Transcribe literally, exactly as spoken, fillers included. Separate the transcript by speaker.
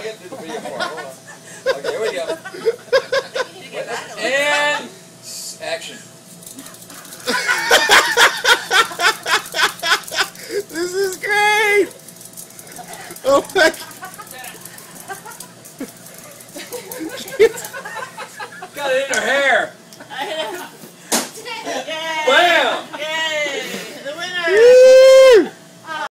Speaker 1: got to do the video part. Hold on. Okay, here we go. And action.
Speaker 2: This is great! Oh my God.